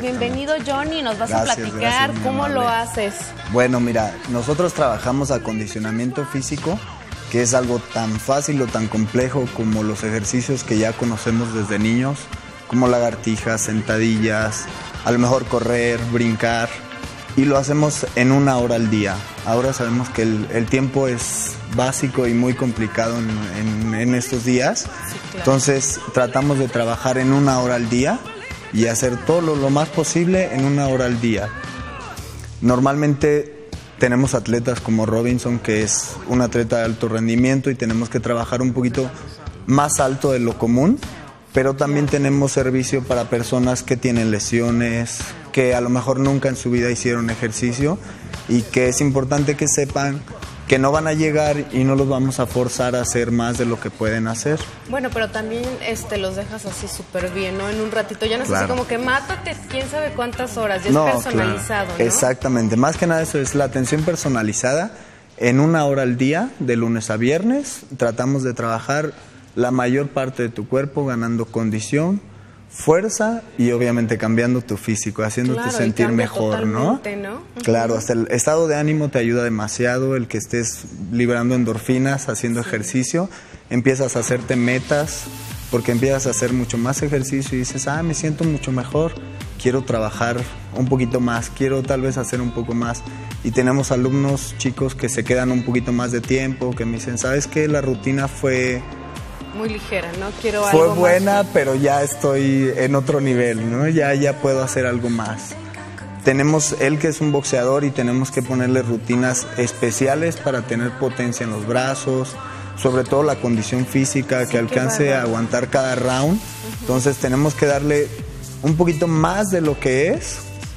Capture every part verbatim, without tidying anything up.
bienvenido Johnny, nos vas Gracias, a platicar gracias, cómo amable. lo haces. Bueno, mira, nosotros trabajamos acondicionamiento físico, que es algo tan fácil o tan complejo como los ejercicios que ya conocemos desde niños, como lagartijas, sentadillas, a lo mejor correr, brincar, y lo hacemos en una hora al día. Ahora sabemos que el, el tiempo es básico y muy complicado en, en, en estos días, sí, claro. Entonces tratamos de trabajar en una hora al día y hacer todo lo, lo más posible en una hora al día. Normalmente tenemos atletas como Robinson, que es un atleta de alto rendimiento y tenemos que trabajar un poquito más alto de lo común, pero también tenemos servicio para personas que tienen lesiones, que a lo mejor nunca en su vida hicieron ejercicio y que es importante que sepan que no van a llegar y no los vamos a forzar a hacer más de lo que pueden hacer. Bueno, pero también este, los dejas así súper bien, ¿no? En un ratito, ya no es claro. Así como que mátate quién sabe cuántas horas, ya no, es personalizado, claro. ¿No? Exactamente, más que nada eso es la atención personalizada. En una hora al día, de lunes a viernes, tratamos de trabajar la mayor parte de tu cuerpo, ganando condición, fuerza y obviamente cambiando tu físico, haciéndote claro, sentir mejor, ¿no? ¿no? Uh-huh. Claro, hasta el estado de ánimo te ayuda demasiado, el que estés liberando endorfinas, haciendo sí. ejercicio, empiezas a hacerte metas, porque empiezas a hacer mucho más ejercicio y dices, ah, me siento mucho mejor, quiero trabajar un poquito más, quiero tal vez hacer un poco más. Y tenemos alumnos chicos que se quedan un poquito más de tiempo, que me dicen, ¿sabes qué? La rutina fue... muy ligera, ¿no? Quiero Fue algo buena, más. Pero ya estoy en otro nivel, ¿no? Ya, ya puedo hacer algo más. Tenemos él que es un boxeador y tenemos que ponerle rutinas especiales para tener potencia en los brazos, sobre todo la condición física, sí, que alcance a aguantar cada round. Uh-huh. Entonces tenemos que darle un poquito más de lo que es.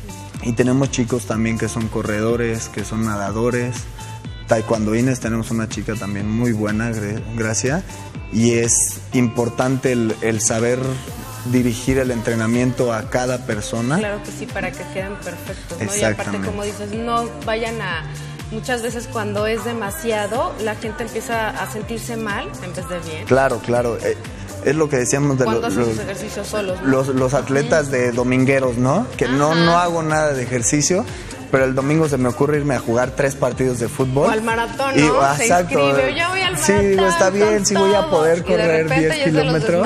Y tenemos chicos también que son corredores, que son nadadores. Taekwondoines, tenemos una chica también muy buena, Gracia. Y es importante el, el saber dirigir el entrenamiento a cada persona. Claro que sí, para que queden perfectos, ¿no? Y aparte, como dices, no vayan a... Muchas veces cuando es demasiado, la gente empieza a sentirse mal en vez de bien. Claro, claro. Eh, es lo que decíamos de cuando los, hacen sus ejercicios solos, ¿no? los, los atletas mm. de domingueros, ¿no? Que no, no hago nada de ejercicio, pero el domingo se me ocurre irme a jugar tres partidos de fútbol. O al maratón, y, ¿no? Se exacto. Inscribe, yo voy al maratón. Sí, digo, está bien, sí voy a poder correr diez kilómetros.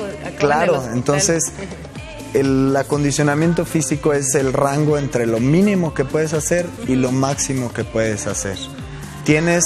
Claro, entonces el acondicionamiento físico es el rango entre lo mínimo que puedes hacer y lo máximo que puedes hacer. Tienes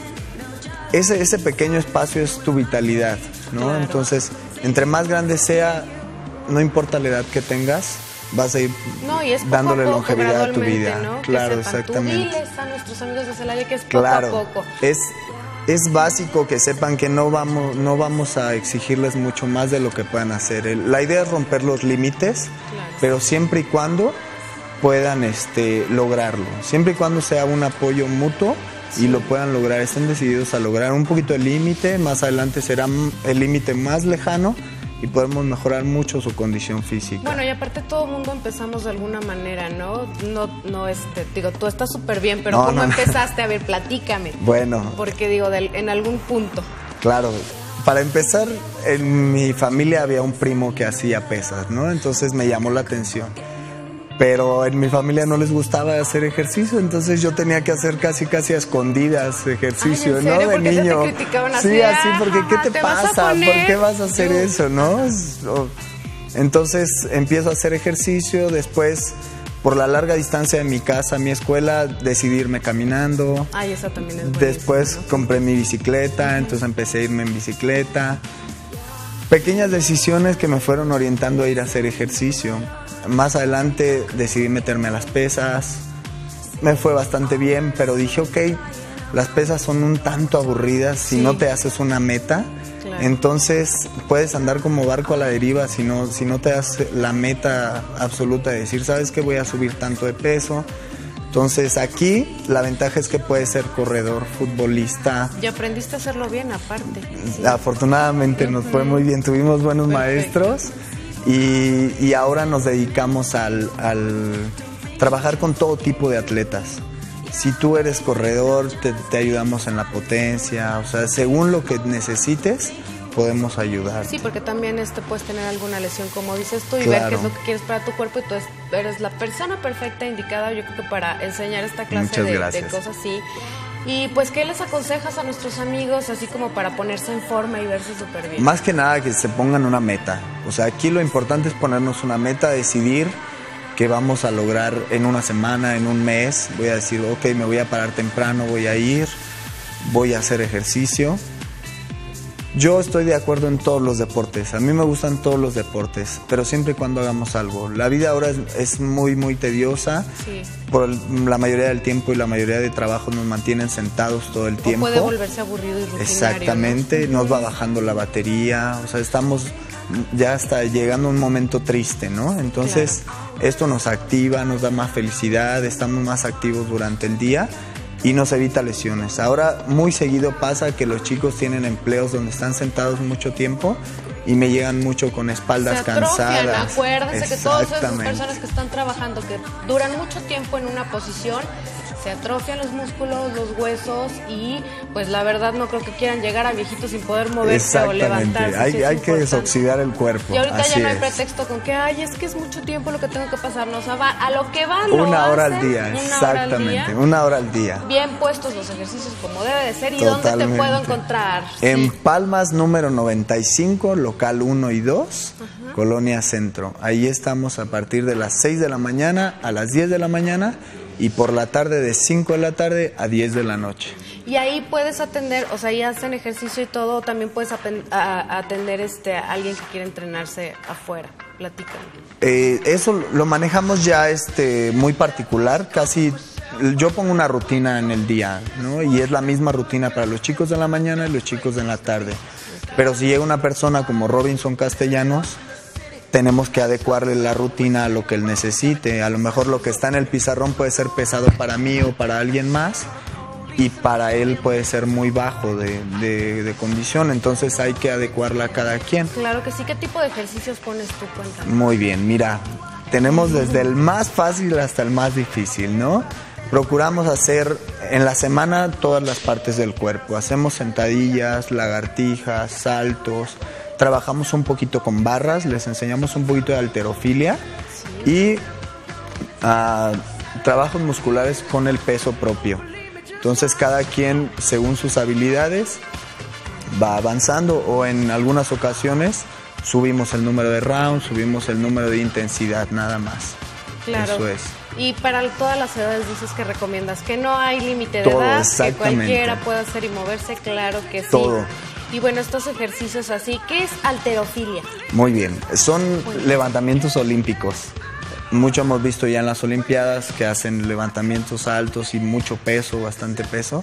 ese, ese pequeño espacio, es tu vitalidad, ¿no? Claro. Entonces, entre más grande sea, no importa la edad que tengas, vas a ir no, y es poco dándole a poco, longevidad a tu vida, ¿no? Claro, que sepan. exactamente. Tú diles a nuestros amigos de Celaya que es poco claro, a poco. Es, es básico que sepan que no vamos, no vamos a exigirles mucho más de lo que puedan hacer. El, la idea es romper los límites, claro. Pero siempre y cuando puedan este, lograrlo, siempre y cuando sea un apoyo mutuo. Sí. Y lo puedan lograr, estén decididos a lograr un poquito el límite, más adelante será el límite más lejano y podemos mejorar mucho su condición física. Bueno, y aparte todo el mundo empezamos de alguna manera, ¿no? No, no este, digo, tú estás súper bien, pero no, ¿cómo no, empezaste? No. A ver, platícame. Bueno. Porque digo, de, en algún punto. Claro, para empezar, en mi familia había un primo que hacía pesas, ¿no? Entonces me llamó la atención. Pero en mi familia no les gustaba hacer ejercicio, entonces yo tenía que hacer casi casi a escondidas ejercicio, Ay, ¿en serio? ¿no? De ¿Por qué niño. te criticaban así? Sí, así, porque ¿qué te, ¿te pasa? ¿Por qué vas a hacer eso, no? Entonces empiezo a hacer ejercicio, después por la larga distancia de mi casa a mi escuela decidí irme caminando. Ay, esa también es buenísima, después ¿no? compré mi bicicleta, uh-huh. Entonces empecé a irme en bicicleta. Pequeñas decisiones que me fueron orientando a ir a hacer ejercicio. Más adelante decidí meterme a las pesas, me fue bastante bien, pero dije, ok, las pesas son un tanto aburridas si sí. no te haces una meta, claro. Entonces puedes andar como barco a la deriva si no, si no te das la meta absoluta de decir, ¿sabes qué? Voy a subir tanto de peso. Entonces aquí la ventaja es que puedes ser corredor, futbolista. Y aprendiste a hacerlo bien aparte. Sí. Afortunadamente uh-huh. nos fue muy bien, tuvimos buenos Perfecto. maestros. Y, y ahora nos dedicamos al, al trabajar con todo tipo de atletas. Si tú eres corredor, te, te ayudamos en la potencia, o sea, según lo que necesites, podemos ayudar. Sí, porque también este, puedes tener alguna lesión, como dices tú, y claro. ver qué es lo que quieres para tu cuerpo, y tú eres la persona perfecta, indicada, yo creo que para enseñar esta clase de, de cosas, sí. Y pues, ¿qué les aconsejas a nuestros amigos, así como para ponerse en forma y verse súper bien? Más que nada que se pongan una meta. O sea, aquí lo importante es ponernos una meta, decidir qué vamos a lograr en una semana, en un mes. Voy a decir, ok, me voy a parar temprano, voy a ir, voy a hacer ejercicio. Yo estoy de acuerdo en todos los deportes, a mí me gustan todos los deportes, pero siempre y cuando hagamos algo. La vida ahora es, es muy, muy tediosa, sí. Por la mayoría del tiempo y la mayoría de trabajos nos mantienen sentados todo el o tiempo. Puede volverse aburrido y rutinario. Exactamente, ¿no? Nos va bajando la batería, o sea, estamos ya hasta llegando a un momento triste, ¿no? Entonces, claro. Esto nos activa, nos da más felicidad, estamos más activos durante el día. Y nos evita lesiones. Ahora muy seguido pasa que los chicos tienen empleos donde están sentados mucho tiempo y me llegan mucho con espaldas se atrofian, cansadas. Acuérdense que todas esas personas que están trabajando, que duran mucho tiempo en una posición, se atrofian los músculos, los huesos, y pues la verdad no creo que quieran llegar a viejitos sin poder moverse o levantarse. Hay, sí hay que desoxidar el cuerpo. Y ahorita Así ya no hay es. pretexto con que, ay, es que es mucho tiempo lo que tengo que pasar. No, o sea, va a lo que van. Una hora hacen, al día, una exactamente. Hora al día, una hora al día. Bien puestos los ejercicios como debe de ser. ¿Y Totalmente. dónde te puedo encontrar? En sí. Palmas número noventa y cinco, local uno y dos, ajá. Colonia Centro. Ahí estamos a partir de las seis de la mañana a las diez de la mañana. Y por la tarde de cinco de la tarde a diez de la noche. Y ahí puedes atender, o sea, ahí hacen ejercicio y todo, también puedes atender este, a alguien que quiere entrenarse afuera. Platícame. Eh, eso lo manejamos ya este, muy particular, casi yo pongo una rutina en el día, ¿no? Y es la misma rutina para los chicos de la mañana y los chicos de la tarde. Okay. Pero si llega una persona como Robinson Castellanos, tenemos que adecuarle la rutina a lo que él necesite. A lo mejor lo que está en el pizarrón puede ser pesado para mí o para alguien más, y para él puede ser muy bajo de, de, de condición, entonces hay que adecuarla a cada quien. Claro que sí. ¿Qué tipo de ejercicios pones tú? Cuéntame. Muy bien, mira, tenemos desde el más fácil hasta el más difícil, ¿no? Procuramos hacer en la semana todas las partes del cuerpo. Hacemos sentadillas, lagartijas, saltos. Trabajamos un poquito con barras, les enseñamos un poquito de halterofilia, sí. Y uh, trabajos musculares con el peso propio. Entonces cada quien, según sus habilidades, va avanzando, o en algunas ocasiones subimos el número de rounds, subimos el número de intensidad, nada más. Claro. Eso es. Y para todas las edades dices que recomiendas que no hay límite de Todo, edad, que exactamente. Cualquiera puede hacer y moverse, claro que sí. Todo. Y bueno, estos ejercicios así, ¿qué es halterofilia? Muy bien, son Muy levantamientos olímpicos. Mucho hemos visto ya en las Olimpiadas que hacen levantamientos altos y mucho peso, bastante peso.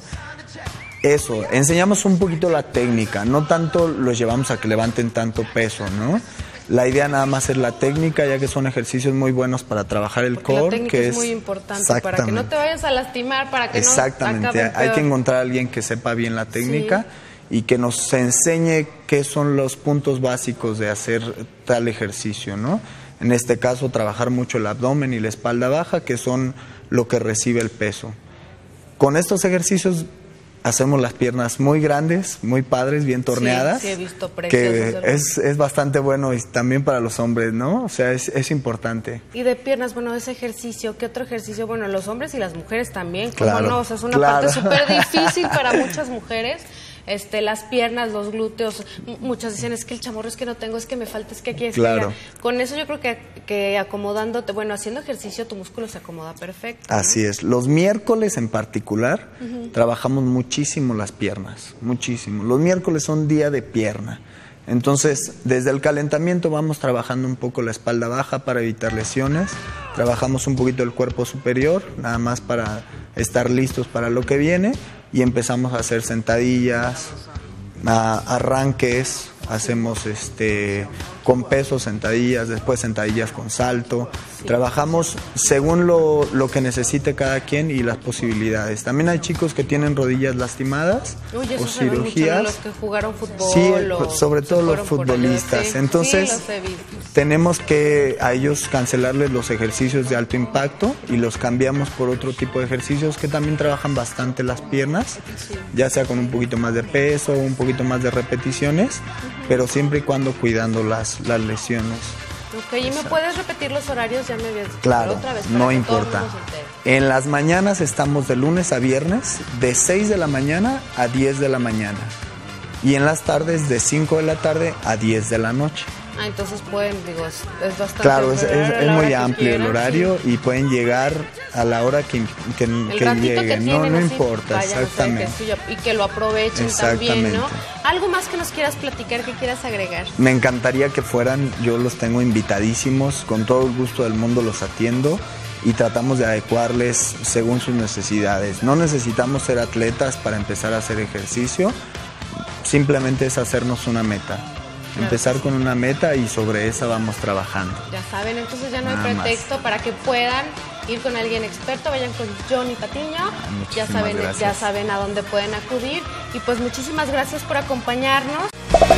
Eso, enseñamos un poquito la técnica, no tanto los llevamos a que levanten tanto peso, ¿no? La idea nada más es la técnica, ya que son ejercicios muy buenos para trabajar el Porque core. La técnica que es muy importante para que no te vayas a lastimar, para que Exactamente. no acabe Hay que encontrar a alguien que sepa bien la técnica, sí. Y que nos enseñe qué son los puntos básicos de hacer tal ejercicio, ¿no? En este caso, trabajar mucho el abdomen y la espalda baja, que son lo que recibe el peso. Con estos ejercicios hacemos las piernas muy grandes, muy padres, bien torneadas. Sí, sí he visto preciosas. Que es, es bastante bueno, y también para los hombres, ¿no? O sea, es, es importante. Y de piernas, bueno, ese ejercicio, ¿qué otro ejercicio? Bueno, los hombres y las mujeres también, ¿cómo claro, no? O sea, es una claro. parte súper difícil para muchas mujeres. Este, las piernas, los glúteos, muchas dicen, es que el chamorro es que no tengo, es que me falta, es que aquí es claro. que con eso yo creo que, que acomodándote, bueno, haciendo ejercicio tu músculo se acomoda perfecto, ¿no? Así es. Los miércoles en particular uh-huh. trabajamos muchísimo las piernas, muchísimo. Los miércoles son día de pierna. Entonces, desde el calentamiento vamos trabajando un poco la espalda baja para evitar lesiones. Trabajamos un poquito el cuerpo superior, nada más para estar listos para lo que viene. Y empezamos a hacer sentadillas, a, arranques, hacemos este con peso sentadillas, después sentadillas con salto. Sí. Trabajamos según lo, lo que necesite cada quien y las posibilidades. También hay chicos que tienen rodillas lastimadas. Uy, eso o se ve cirugías. Mucho, ¿no? Los que jugaron fútbol. Sí, o sobre todo los futbolistas. Sí, Entonces, sí, los he visto. Tenemos que a ellos cancelarles los ejercicios de alto impacto y los cambiamos por otro tipo de ejercicios que también trabajan bastante las piernas, sí. Ya sea con un poquito más de peso, un poquito más de repeticiones. Uh-huh. pero siempre y cuando cuidando las, las lesiones. Ok, ¿y me puedes repetir los horarios? Ya me habías dicho. Claro, otra vez, no importa. En las mañanas estamos de lunes a viernes, de seis de la mañana a diez de la mañana. Y en las tardes de cinco de la tarde a diez de la noche. Ah, entonces pueden, digo, es, es bastante... Claro, es, es, es muy amplio quieran, el horario, sí. Y pueden llegar a la hora que, que, el que lleguen. Que tienen, no, no así, importa, vayan, exactamente. O sea, que, y que lo aprovechen también, ¿no? ¿Algo más que nos quieras platicar, que quieras agregar? Me encantaría que fueran, yo los tengo invitadísimos, con todo el gusto del mundo los atiendo y tratamos de adecuarles según sus necesidades. No necesitamos ser atletas para empezar a hacer ejercicio, simplemente es hacernos una meta. Empezar con una meta y sobre esa vamos trabajando. Ya saben, entonces ya no hay pretexto más. Para que puedan ir con alguien experto, vayan con Johnny Patiño, Ay, ya saben, gracias. ya saben a dónde pueden acudir y pues muchísimas gracias por acompañarnos.